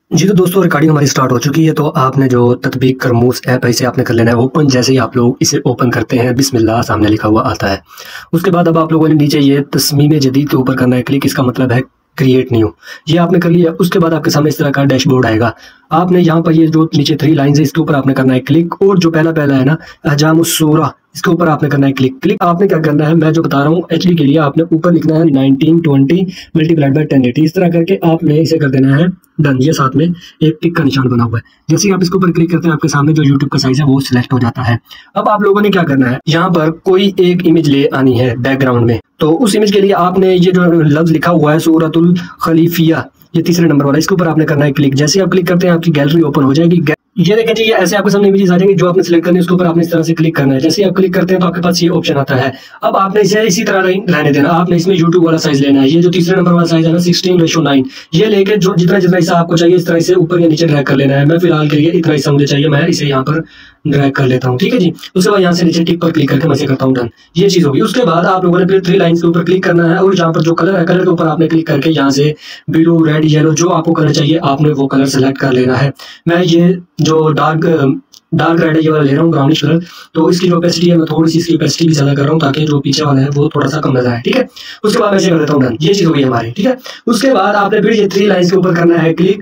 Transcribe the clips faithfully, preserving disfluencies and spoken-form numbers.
जी, तो दोस्तों रिकॉर्डिंग हमारी स्टार्ट हो चुकी है, तो आपने जो तत्बीक करमूस ऐप है इसे आपने कर लेना है ओपन। जैसे ही आप लोग इसे ओपन करते हैं बिस्मिल्लाह सामने लिखा हुआ आता है। उसके बाद अब आप लोगों ने नीचे ये तस्मीम जदीद के ऊपर करना है क्लिक, इसका मतलब है क्रिएट न्यू। ये आपने कर लिया। उसके बाद आपके सामने इस तरह का डैशबोर्ड आएगा। आपने यहाँ पर ये जो नीचे थ्री लाइन्स है इसके ऊपर आपने करना है क्लिक, और जो पहला पहला है ना अहजामुस्सूरा इसके ऊपर आपने करना है क्लिक। क्लिक आपने क्या करना है, मैं जो बता रहा हूँ एचडी के लिए आपने ऊपर लिखना है nineteen twenty multiplied by ten eighty, इस तरह करके आपने इसे कर देना है डन। ये साथ में एक टिक का निशान बना हुआ है। जैसे ही आप इसके ऊपर क्लिक करते हैं आपके सामने जो यूट्यूब का साइज है वो सिलेक्ट हो जाता है। अब आप लोगों ने क्या करना है, यहाँ पर कोई एक इमेज ले आनी है बैकग्राउंड में। तो उस इमेज के लिए आपने ये जो लफ्ज लिखा हुआ है सूरतुल खलीफिया, ये तीसरे नंबर वाला, इसके ऊपर आपने करना है क्लिक। जैसे आप क्लिक करते हैं आपकी गैलरी ओपन हो जाएगी। ये देखें जी, ये ऐसे आपके सामने इमेजेस आ जाएंगे जो आपने सिलेक्ट करनी है, उसके ऊपर आपने इस तरह से क्लिक करना है। जैसे आप क्लिक करते हैं तो आपके पास ये ऑप्शन आता है। अब आपने इसे इसी तरह रहने देना। आपने इसमें यूट्यूब वाला साइज लेना है। ये जो तीसरे नंबर वाला साइज है ना सिक्सटीन रेशो नाइन, ये लेके जो जितना जितना हिस्सा आपको चाहिए इस तरह से ऊपर या नीचे ड्रैग कर लेना है। मैं फिलहाल के लिए इतना हिस्सा मुझे चाहिए, मैं इसे यहाँ पर ड्रैग कर लेता हूँ। ठीक है जी। उसके बाद यहाँ से नीचे टिक पर क्लिक करके मैं इसे करता हूँ डन। ये चीज होगी। उसके बाद आप लोगों ने फिर थ्री लाइन्स के ऊपर क्लिक करना है, और यहाँ पर जो कलर है कलर के ऊपर आपने क्लिक करके यहाँ से ब्लू रेड येलो जो आपको कलर चाहिए आपने वो कलर सेलेक्ट कर लेना है। मैं ये जो डार्क डार्क रेड है ये वाला ले रहा हूँ, ब्राउनिश कलर। तो इसकी जो ओपेसिटी है मैं थोड़ी सी इसकी ओपेसिटी भी ज्यादा कर रहा हूँ ताकि जो पीछे वाला है वो थोड़ा सा कम नजर आए। ठीक है। उसके बाद मैं इसे कर देता हूँ डन। ये चीज होगी हमारी। ठीक है। उसके बाद आपने फिर ये थ्री लाइन्स के ऊपर करना है क्लिक।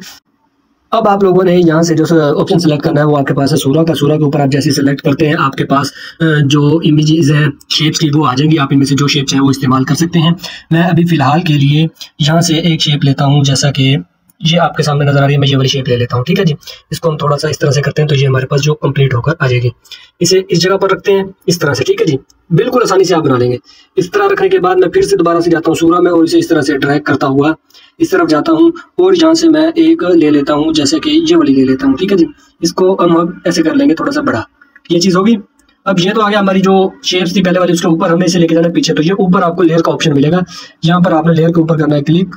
अब आप लोगों ने यहाँ से जो ऑप्शन सेलेक्ट करना है वो आपके पास है सूरा का। सूरा के ऊपर आप जैसे सेलेक्ट करते हैं आपके पास जो इमेजेस हैं शेप्स की वो आ जाएंगी। आप इनमें से जो शेप्स हैं वो इस्तेमाल कर सकते हैं। मैं अभी फिलहाल के लिए यहाँ से एक शेप लेता हूँ, जैसा कि ये आपके सामने नजर आ रही है। मैं ये वाली शेप ले लेता हूँ। ठीक है जी। इसको हम थोड़ा सा इस तरह से करते हैं तो ये हमारे पास जो कंप्लीट होकर आ जाएगी। इसे इस जगह पर रखते हैं इस तरह से। ठीक है जी। बिल्कुल आसानी से आप बना लेंगे। इस तरह रखने के बाद मैं फिर से दोबारा से जाता हूँ सूरा में, और इसे इस तरह से ड्रैग करता हुआ इस तरफ जाता हूँ, और यहाँ से मैं एक ले लेता हूँ जैसे कि ये वाली ले लेता हूँ। ठीक है जी। इसको हम अब ऐसे कर लेंगे थोड़ा सा बड़ा। ये चीज होगी। अब ये तो आ गया हमारी जो शेप्स थी पहले वाली, उसके ऊपर हमने इसे लेके जाना पीछे। तो ये ऊपर आपको लेयर का ऑप्शन मिलेगा। यहाँ पर आपने लेयर के ऊपर करना है क्लिक।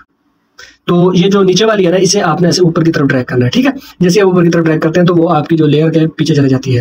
तो ये जो नीचे वाली है ना इसे आपने ऐसे ऊपर की तरफ ड्रैग करना है। ठीक है। जैसे आप ऊपर की तरफ ड्रैग करते हैं तो वो आपकी जो लेयर के पीछे चले जाती है।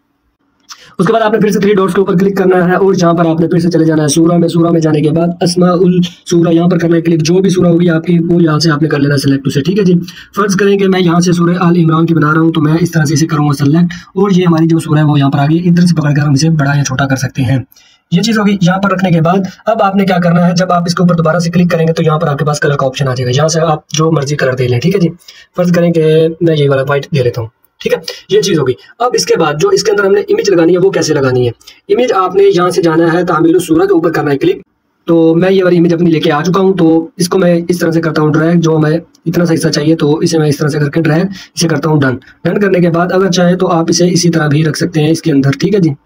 उसके बाद आपने फिर से थ्री डॉट्स के ऊपर क्लिक करना है, और यहाँ पर आपने फिर से चले जाना है सूरा में। सूरा में जाने के बाद अस्माउल सूरा यहाँ पर करना है क्लिक। जो भी सूरा होगी आपकी वो यहाँ से आपने कर लेना सेलेक्ट उसे। ठीक है जी। फर्ज करेंगे मैं यहाँ से सूरह आल इमरान की बना रहा हूँ, तो मैं इस तरह से इसे करूँगा सेलेक्ट, और ये हमारी जो सूरा है वो यहाँ पर आ गई। इधर से पकड़कर हम इसे बड़ा या छोटा कर सकते हैं। ये चीज होगी। यहाँ पर रखने के बाद अब आपने क्या करना है, जब आप इसके ऊपर दोबारा से क्लिक करेंगे तो यहाँ पर आपके पास कलर का ऑप्शन आ जाएगा। यहाँ से आप जो मर्जी कलर दे लें। ठीक है जी। फर्ज करेंगे मैं ये वाला व्हाइट दे लेता हूँ। ठीक है। ये चीज होगी। अब इसके बाद जो इसके अंदर हमने इमेज लगानी है वो कैसे लगानी है। इमेज आपने यहाँ से जाना है तामील सूरा के ऊपर करना है क्लिक। तो मैं ये वाली इमेज अपनी लेके आ चुका हूँ, तो इसको मैं इस तरह से करता हूँ ड्रैग। जो मैं इतना सा हिस्सा चाहिए तो इसे मैं इस तरह से करके ड्रैग इसे करता हूँ डन। डन करने के बाद अगर चाहे तो आप इसे इसी तरह भी रख सकते हैं इसके अंदर। ठीक है जी।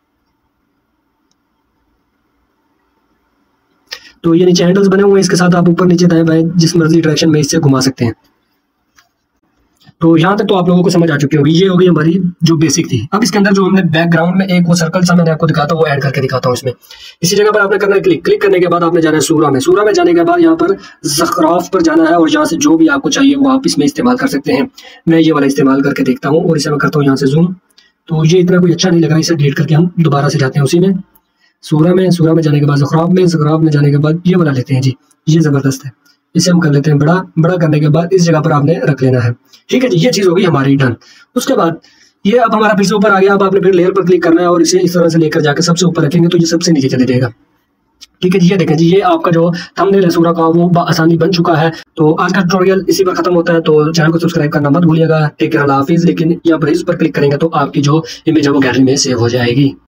तो ये नीचे हैंडल्स बने हुए हैं, इसके साथ आप ऊपर नीचे दाएं बाएं जिस मर्जी डायरेक्शन में इससे घुमा सकते हैं। तो यहाँ तक तो आप लोगों को समझ आ चुकी होगी। ये होगी हमारी जो बेसिक थी। अब इसके अंदर जो हमने बैकग्राउंड में एक वो सर्कल सा मैंने आपको दिखाता वो ऐड करके दिखाता हूँ इसमें। इसी जगह पर आपने करना है क्लिक। क्लिक करने के बाद आपने जाना है सूरा में। सूरा में जाने के बाद यहाँ पर ज़ख़राफ़ पर जाना है, और यहाँ से जो भी आपको चाहिए वो आप इसमें इस्तेमाल कर सकते हैं। मैं ये वाला इस्तेमाल करके देखता हूँ, और इसे मैं करता हूँ यहाँ से जूम। तो ये इतना कोई अच्छा नहीं लग रहा, इसे डिलीट करके हम दोबारा से जाते हैं उसी में सूरा में। सूरा में जाने के बाद ज़ख़राफ़ में, ज़ख़राफ़ में जाने के बाद ये वाला लेते हैं जी। ये ज़बरदस्त है। इसे हम कर लेते हैं बड़ा। बड़ा करने के बाद इस जगह पर आपने रख लेना है। ठीक है जी। ये चीज होगी हमारी डन। उसके बाद ये अब हमारा फिर से ऊपर आ गया। अब आपने फिर लेयर पर क्लिक करना है, और इसे इस तरह से लेकर जाकर सबसे ऊपर रखेंगे तो ये सबसे नीचे चले जाएगा। ठीक है जी। ये देखें जी, ये आपका जो थंबनेल है सूरा का वो आसानी बन चुका है। तो आज का ट्यूटोरियल इसी पर खत्म होता है। तो चैनल को सब्सक्राइब करना मत भूलिएगा। टेक केयर, अल्लाह हाफिज। लेकिन यहाँ पर इस पर क्लिक करेंगे तो आपकी जो इमेज है वो गैलरी में सेव हो जाएगी।